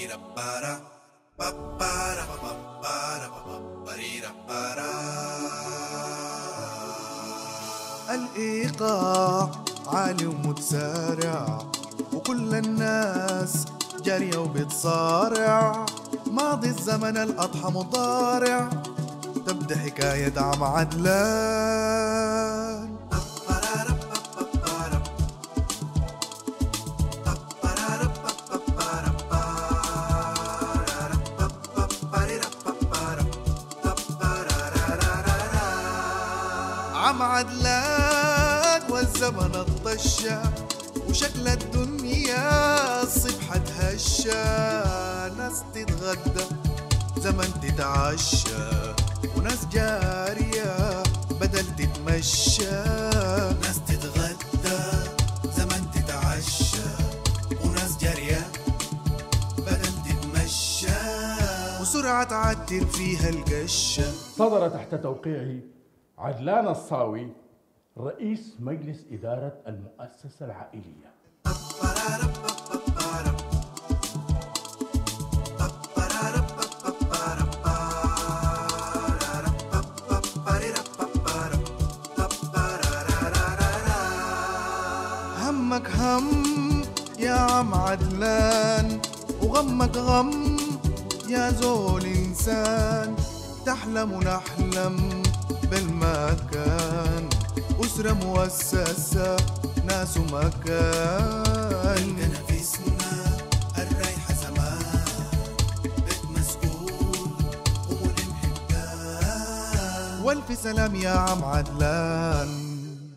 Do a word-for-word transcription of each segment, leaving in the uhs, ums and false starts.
الإيقاع عالي ومتسارع وكل الناس جارية وبتصارع، ماضي الزمن الأضحى مضارع، تبدأ حكاية عم عدلان. عم عدلان والزمن الطشة وشكل الدنيا الصبح تهشى، ناس تتغدى زمن تتعشى وناس جارية بدل تتمشى، ناس تتغدى زمن تتعشى وناس جارية بدل تتمشى، وسرعة تعدل فيها القشة. صدر تحت توقيعه عدلان الصاوي رئيس مجلس إدارة المؤسسة العائلية. همك هم يا عم عدلان وغمك غم يا زول إنسان، تحلم ونحلم بالمكان، أسرة مؤسسة ناس ومكان، نفسنا الريحة زمان بيت مسؤول وملم حكان، والف سلام يا عم عدلان.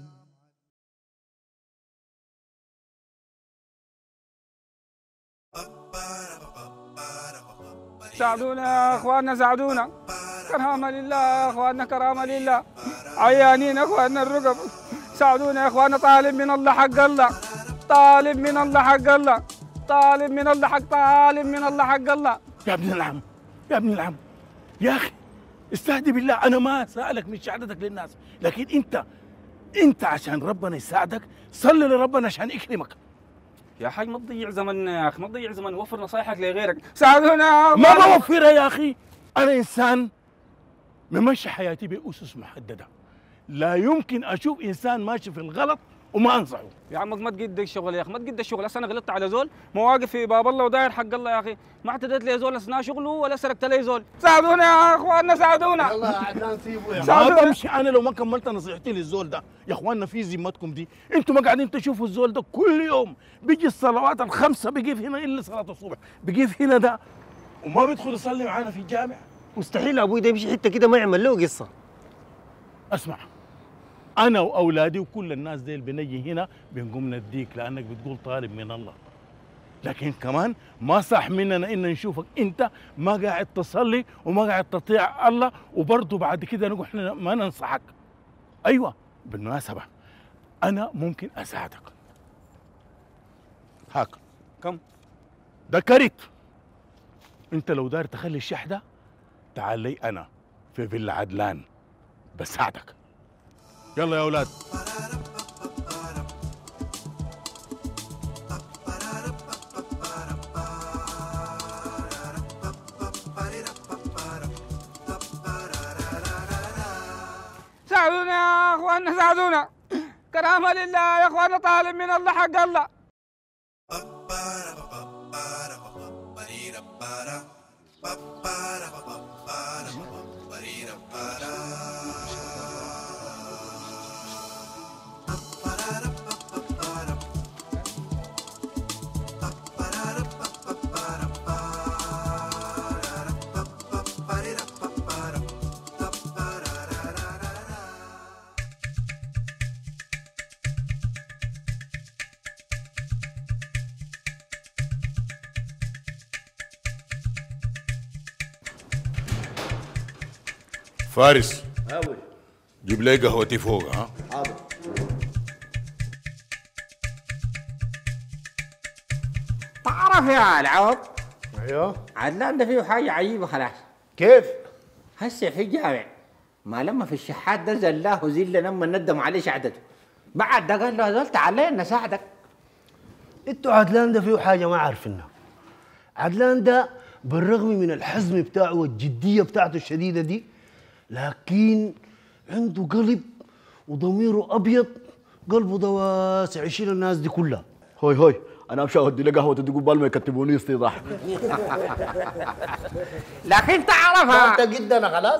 ساعدونا يا اخواننا، ساعدونا، كرامة لله يا اخواننا، كرامة لله، عيانين اخواننا الرقب، ساعدونا يا اخواننا، طالب من الله حق الله، طالب من الله حق الله، طالب من الله حق طالب من الله حق الله. يا ابن العم يا ابن العم يا اخي استهدي بالله، انا ما سألك من شهادتك للناس، لكن انت انت عشان ربنا يساعدك صلي لربنا عشان يكرمك. يا حاج ما تضيع زمننا يا اخي، ما تضيع زمن، وفر نصايحك لغيرك، ساعدونا يا ما بوفرها يا اخي، انا انسان ممشي حياتي بأسس محددة، لا يمكن اشوف انسان ماشي في الغلط وما انصحه. يا عمك ما تقد الشغل يا اخي، ما تقد الشغل، هسه انا غلطت على زول مواقف في باب الله وداير حق الله يا اخي، ما اعتدت لي زول اثناء شغله ولا سرقت لي زول، ساعدونا يا اخواننا، ساعدونا. يلا يا عدنان سيبوا يا ما بمشي انا لو ما كملت نصيحتي للزول ده، يا اخواننا في ذمتكم دي، انتم ما قاعدين تشوفوا الزول ده كل يوم بيجي الصلوات الخمسه بيقف هنا الا صلاه الصبح، بيقف هنا ده وما بيدخل يصلي معانا في الجامع. مستحيل ابوي ده يمشي حته كده ما يعمل له قصه. اسمع، انا واولادي وكل الناس ديل بنجي هنا بنقوم نديك لانك بتقول طالب من الله، لكن كمان ما صح مننا ان نشوفك انت ما قاعد تصلي وما قاعد تطيع الله وبرضه بعد كده نقول احنا ما ننصحك. ايوه بالمناسبه انا ممكن اساعدك. هاك كم؟ ده كريت، انت لو داير تخلي الشح ده تعال لي انا في فيلا عدلان بساعدك. يلا يا اولاد. ساعدونا يا اخواننا، ساعدونا، كرامة لله يا اخواننا، طالب من الله حق الله. فارس هاوي جيب لي قهوتي فوق. ها حاضر. تعرف يا العوض، ايوه عدلان ده فيه حاجة عجيبة خلاص. كيف؟ هسه في الجامع ما لما في الشحات ده زلاه زله لما ندم عليه شعدته، بعد ده قال له هذول تعال لي نساعدك. انتوا عدلان ده فيه حاجه ما عارفينها. عدلان ده بالرغم من الحزم بتاعه والجدية بتاعته الشديدة دي، لكن عنده قلب وضميره أبيض، قلبه ده واسع يشيل الناس دي كلها. هوي هوي انا امشي اودي له قهوه تدي قبال ما يكتبوني استيضاح. لكن تعرفها انت جدا خلاص.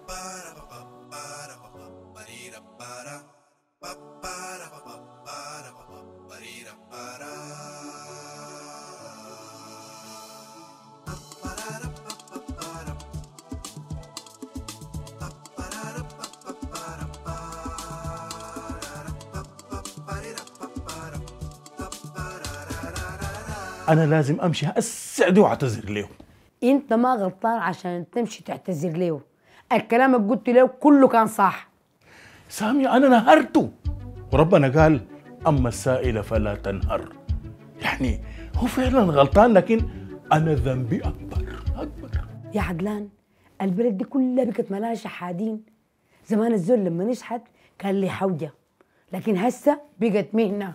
انا لازم امشي اسعده واعتذر له. انت ما غلطان عشان تمشي تعتذر له، الكلام اللي قلت له كله كان صح. سامي انا نهرته، وربنا قال اما السائل فلا تنهر. يعني هو فعلا غلطان، لكن انا ذنبي اكبر اكبر. يا عدلان البلد دي كلها بقت ملاها شحادين. زمان الزول لما نشحت كان لي حوجه، لكن هسه بقت مهنه.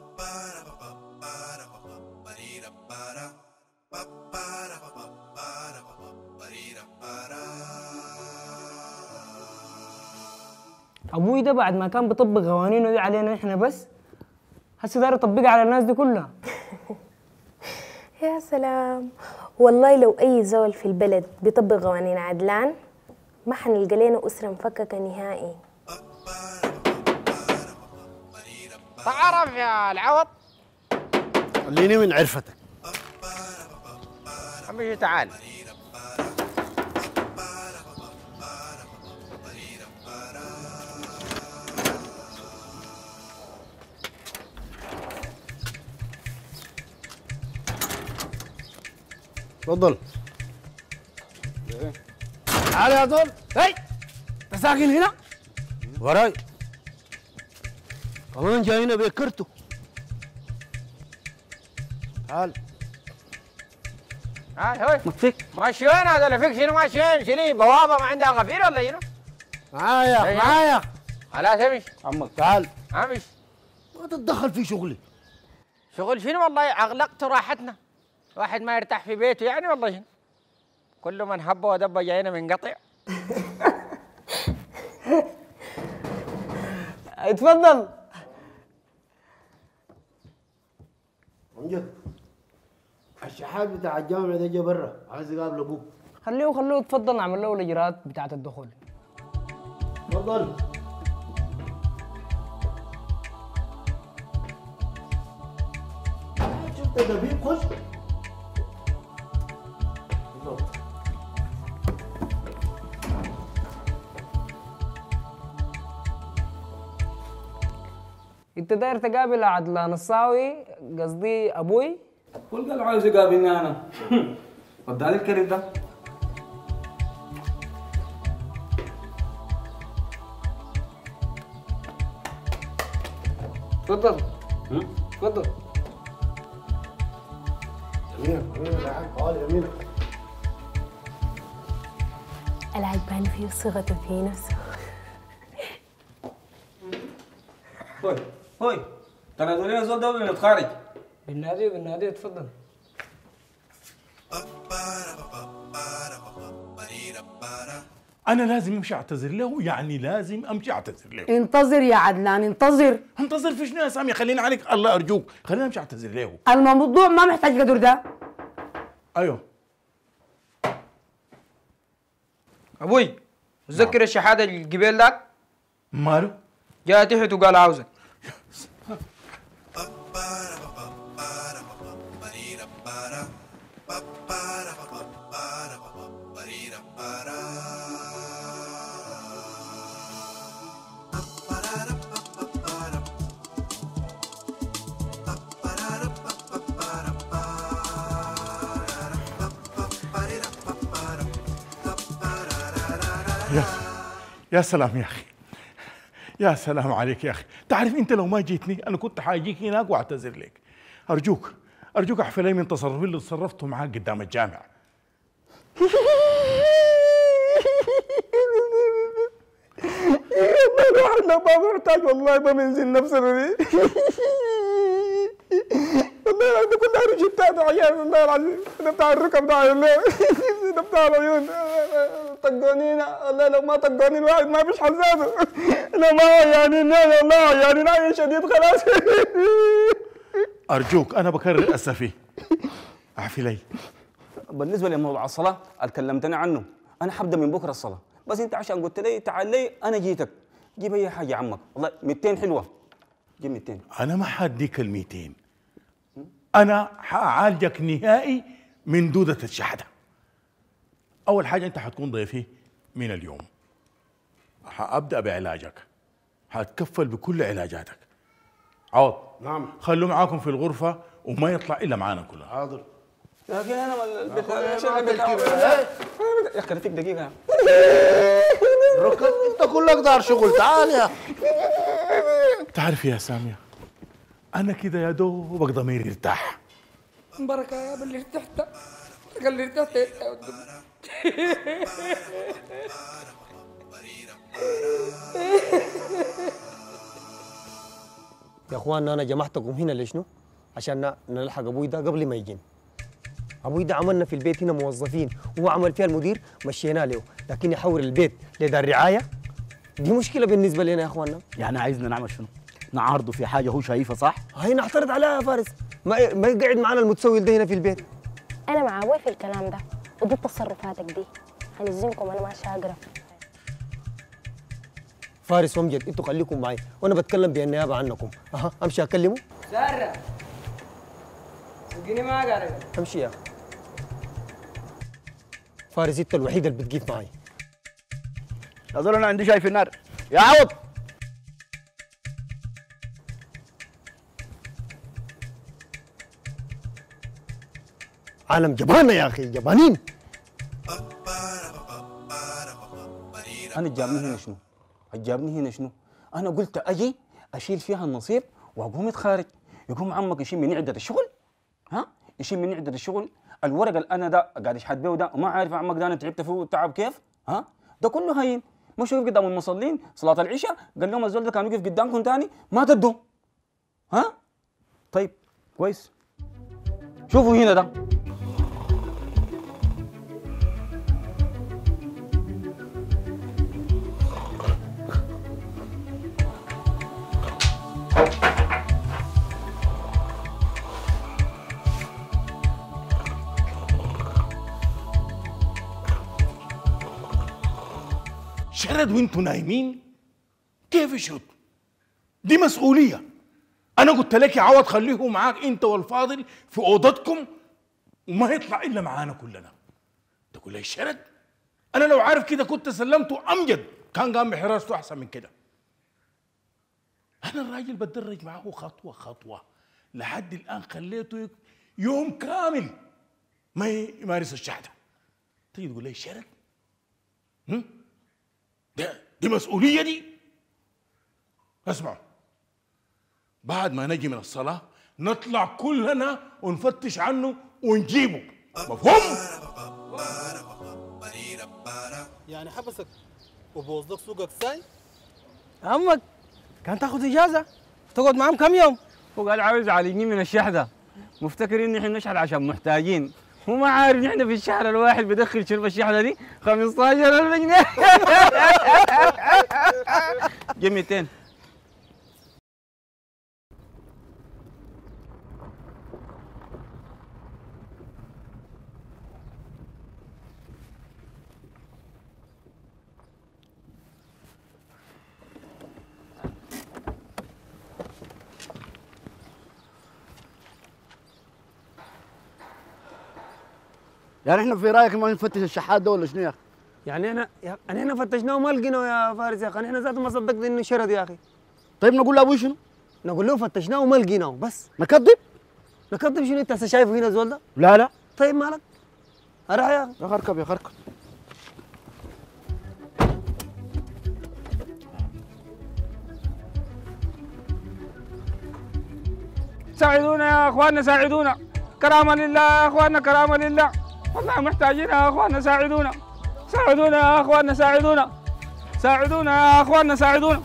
ابوي ده بعد ما كان بيطبق قوانينه دي علينا احنا بس، هسه داير يطبقها على الناس دي كلها. يا سلام، والله لو اي زول في البلد بيطبق قوانين عدلان ما حنلقى لنا اسره مفككه نهائي. تعرف يا العوض، خليني من عرفتك. عمي تعال. تفضل. تعال يا زول. هي انت ساكن هنا؟ وراي. كمان جاينا بكرته. تعال. هاي هاي مكفيك ماشي وين هذا اللي فيك؟ شنو ماشي وين؟ شنو بوابه ما عندها غفير ولا شنو؟ معايا معايا. خلاص امشي. عمك تعال. امشي. ما تتدخل في شغلي. شغل شنو والله؟ اغلقت راحتنا. واحد ما يرتاح في بيته يعني والله شنو؟ كل من هب ودب جاينا منقطع. اتفضل. امجد الشحات بتاع الجامعة ده جا برا، عايز يقابل ابوك. خليه خليه يتفضل، نعمل له الاجراءات بتاعت الدخول. تفضل. شفت دبيب خش. انت داير تقابل عدلان الصاوي، قصدي ابوي؟ كل قال عايز يقابلني انا. وداني الكريم ده. تفضل. تفضل. يمينك يمينك يا حاج، تعال يمينك. العجبان فيه صيغته في نفسه. هوي هوي تنادوا لي زول ده من الخارج. بالنادي بالنادي اتفضل. انا لازم امشي اعتذر له، يعني لازم امشي اعتذر له. انتظر يا عدلان انتظر. انتظر في شنو يا سامي؟ خليني عليك الله ارجوك، خليني امشي اعتذر له. الموضوع ما محتاج قدر ده. ايوه ابوي تذكر الشحاده القبيل ذاك؟ ماله؟ جاء تحت وقال عاوزك. يا يا سلام يا اخي، يا سلام عليك يا اخي. تعرف انت لو ما جيتني انا كنت حاجيك هناك واعتذر لك. ارجوك ارجوك احفل لي من تصرفي اللي تصرفته معاك قدام الجامع. الواحد لو ما محتاج والله ما بنزل نفسه دي. والله انا كنت عارف جبتها ده عيان والله العظيم، ده بتاع الركب ده والله، ده بتاع العيون طقونينا والله، لو ما طقوني الواحد ما فيش حزازه، لو ما عيانين والله عيانين عين شديد خلاص. ارجوك انا بكرر اسفي، اعفي لي. بالنسبه لموضوع الصلاه اللي كلمتني عنه، انا حبدا من بكره الصلاه، بس انت عشان قلت لي تعال لي انا جيتك، جيب اي حاجه يا عمك، والله مئتين حلوه، جيب مئتين. انا ما حاديك ال مئتين، انا حاعالجك نهائي من دوده الشحده. اول حاجه انت حتكون ضيفي من اليوم، حابدا بعلاجك، حاتكفل بكل علاجاتك. عوض نعم. خلوه معاكم في الغرفه وما يطلع الا معانا كلنا. حاضر. يا اخي انا البيت يا اخي فيك دقيقه. ركب انت كلك دار شغل، تعال يا. تعرف يا ساميه، انا كده يا دوبك ضميري يرتاح. بركه يا باللي ارتحت، قال لي ارتحت يا اخواننا انا جمعتكم هنا لشنو؟ عشان نلحق ابوي ده قبل ما يجين. ابوي ده عملنا في البيت هنا موظفين، وهو عمل فيها المدير مشينا له، لكن يحول البيت لدار رعايه دي مشكله بالنسبه لنا يا اخواننا. يعني عايزنا نعمل شنو؟ نعارضه في حاجه هو شايفها صح؟ هي نعترض عليها يا فارس، ما ما يقعد معنا المتسول ده هنا في البيت. انا مع ابوي في الكلام ده وضد تصرفاتك دي، هنزمكم انا ماشي اقرا. فارس وامجد انتوا خليكم معي وانا بتكلم بالنيابه عنكم. اها امشي اكلمه. ساره سجني ما قاري. امشي يا فارس، انت الوحيد اللي بتقيف معي. يا زول انا عندي شاي في النار يا عوض. عالم جبانه يا اخي، جبانين. انا جابني هنا شنو؟ جابني هنا شنو؟ انا قلت اجي اشيل فيها النصيب واقوم اتخارج، يقوم عمك يشيل من عده الشغل، ها؟ يشيل من عده الشغل، الورق اللي انا ده قاعد اشحت به ده وما عارف عمك ده انا تعبت فيه تعب كيف؟ ها؟ ده كله هين، مش يقف قدام المصلين صلاه العشاء، قال لهم الزول ده كان يقف قدامكم ثاني ما تدوا. ها؟ طيب كويس. شوفوا هنا ده شرد وانتوا نايمين؟ كيف يشرد؟ دي مسؤولية. أنا قلت لك يا عوض خليه معاك أنت والفاضل في أوضتكم وما يطلع إلا معانا كلنا. تقول لي شرد؟ أنا لو عارف كده كنت سلمته أمجد، كان قام بحراسته أحسن من كده. أنا الراجل بتدرج معاه خطوة خطوة لحد الآن خليته يوم كامل ما يمارس الشحتة. تيجي تقول لي شرد؟ هم؟ ده دي مسؤولية دي؟ اسمعوا، بعد ما نجي من الصلاة نطلع كلنا ونفتش عنه ونجيبه، مفهوم؟ يعني حبسك وبوظ لك سوقك ساي؟ عمك كان تاخذ اجازه تقعد معاهم كم يوم؟ هو قال عاوز يعالجني من الشحذة، مفتكر ان احنا نشحذ عشان محتاجين، هو ما عارف نحن في الشهر الواحد بدخل شرب الشحذة دي خمسة عشر ألف جنيه. جيب مئتين. يعني احنا في رايك ما نفتش الشحات ده ولا شنو يا اخي؟ يعني احنا يعني احنا فتشناه وما لقيناه يا فارس يا اخي، احنا ذاته ما صدقنا انه شرد يا اخي. طيب نقول لابوي شنو؟ نقول له فتشناه وما لقيناه بس. نكذب؟ نكذب شنو؟ انت هسه شايفه هنا زول ده؟ لا لا. طيب مالك؟ اروح يا اخي. يا اخي اركب يا اخي اركب. ساعدونا يا اخواننا، ساعدونا، كرامه لله يا اخواننا، كرامه لله، والله محتاجين يا اخواننا، ساعدونا، ساعدونا يا اخواننا، ساعدونا، ساعدونا يا اخواننا، ساعدونا.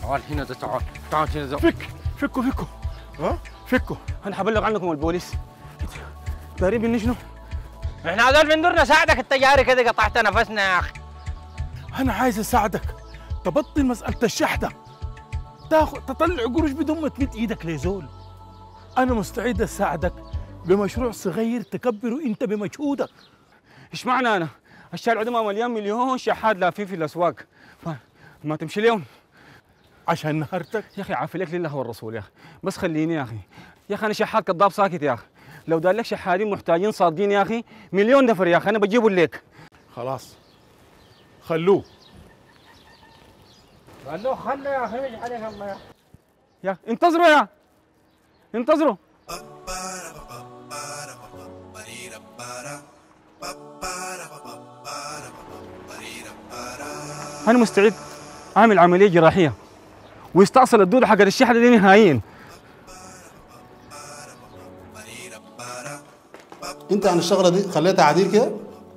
تعال هنا ده تعال تعال هنا ده. فك فكوا فكوا ها فكوا. انا حبلغ عنكم البوليس. دارين مني شنو؟ احنا هذول من دورنا ساعدك، انت جاري كده قطعت نفسنا يا اخي. انا عايز اساعدك تبطل مساله الشحده، تاخذ تطلع قروش بدون ما تمد ايدك لزول. انا مستعد اساعدك بمشروع صغير تكبره انت بمجهودك. ايش معنى انا؟ الشارع ده مليان مليون شحات لافين في الاسواق، ما تمشي ليهم عشان نهرتك يا اخي. عافي لك لله والرسول يا اخي، بس خليني يا اخي. يا اخي انا شحات كذاب ساكت يا اخي. لو دار لك شحاتين محتاجين صادقين يا اخي مليون نفر يا اخي انا بجيبه لك. خلاص خلوه خلوه خلوه يا اخي مش عليك الله يا يا انتظروا يا انتظروا. انا مستعد اعمل عمليه جراحيه ويستأصل الدودة حق الشحنة دي نهائيا. انت عن الشغله دي خليتها عديل كده؟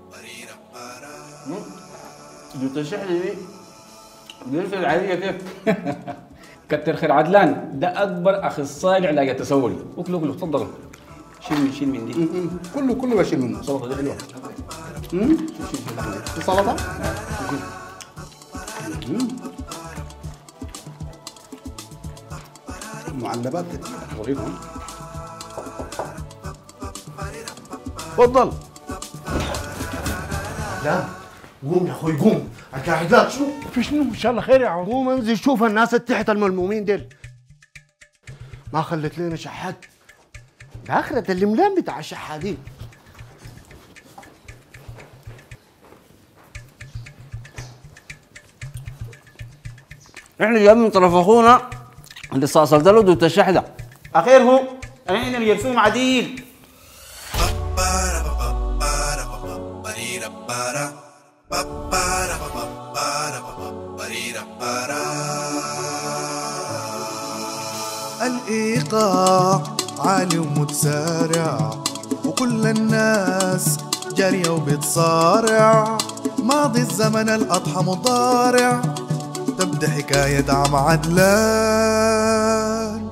دوت الشحنة دي دي العادية كيف؟ كتر خير عدلان، ده أكبر أخصائي علاج التسول. اكلوا اكلوا تفضلوا. شيل من شيل من دي. كله كله بشيل منه. السلطة دي حلوة. شيل شيل سلطة؟ معلبات ظريفة. تفضل. لا قوم يا اخوي قوم، قاعد لك شنو؟ في شنو؟ ان شاء الله خير يا عم. قوم انزل شوف الناس اللي تحت الملمومين ديل. ما خلت لنا شحات. ده اخرة اللملام بتاع الشحاتين. احنا جايين من طرف اخونا اللي استأصلت له دوت الشحنة. اخيرهم احنا نجرسوهم عديل. الإيقاع عالي ومتسارع وكل الناس جارية وبتصارع، ماضي الزمن الأضحى مضارع، تبدأ حكاية عم عدلان.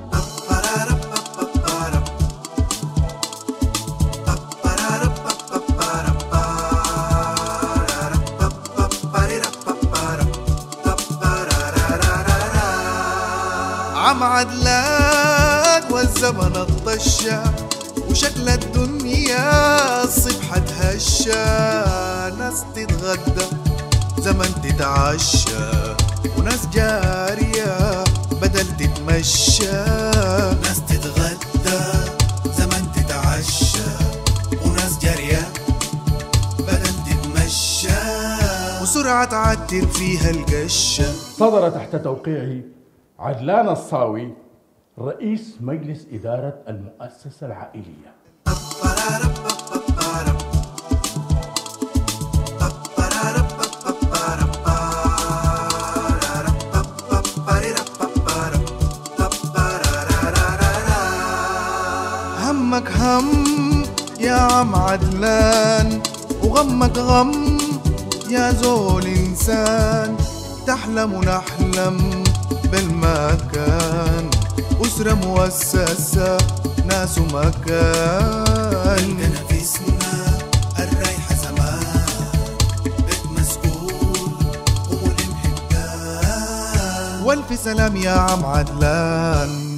عم عدلان والزمن الطشة وشكل الدنيا الصبح تهشى، ناس تتغدى زمن تتعشى وناس جارية بدل تتمشى، ناس تتغدى زمن تتعشى وناس جارية بدل تتمشى وسرعة تعدل فيها القشة. صدر تحت توقيعي عدلان الصاوي رئيس مجلس إدارة المؤسسة العائلية. همك هم يا عم عدلان وغمك غم يا زول إنسان، تحلم ونحلم بالمكان، أسرة مؤسسة ناس ومكان، نفسنا الريحة زمان، بيت مسؤول وملم حكان، والف سلام يا عم عدلان.